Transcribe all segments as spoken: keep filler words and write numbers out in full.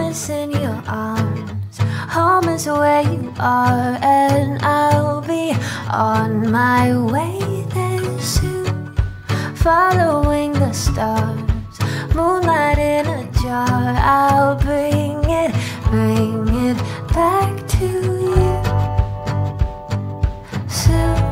promise in your arms. Home is where you are, and I'll be on my way there soon. Following the stars, moonlight in a jar. I'll bring it, bring it back to you soon.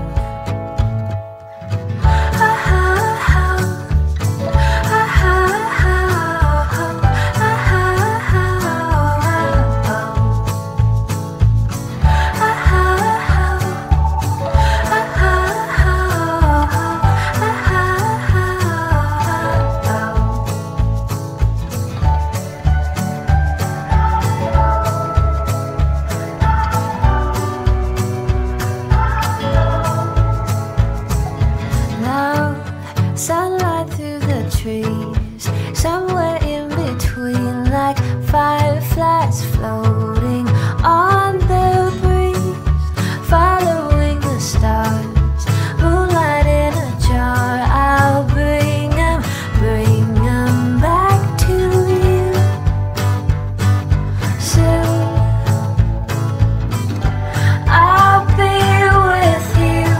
Sunlight through the trees, somewhere in between, like fireflies floating on the breeze. Following the stars, moonlight in a jar. I'll bring them, bring them back to you soon. I'll be with you.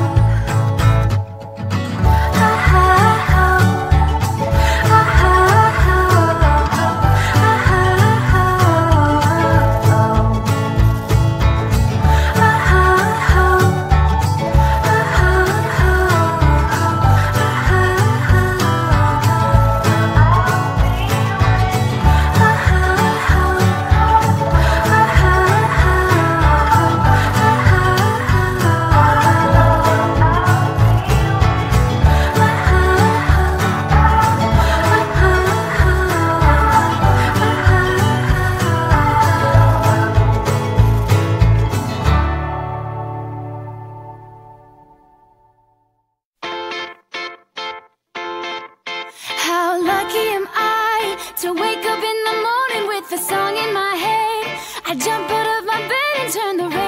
How lucky am I to wake up in the morning with a song in my head. I jump out of my bed and turn the radio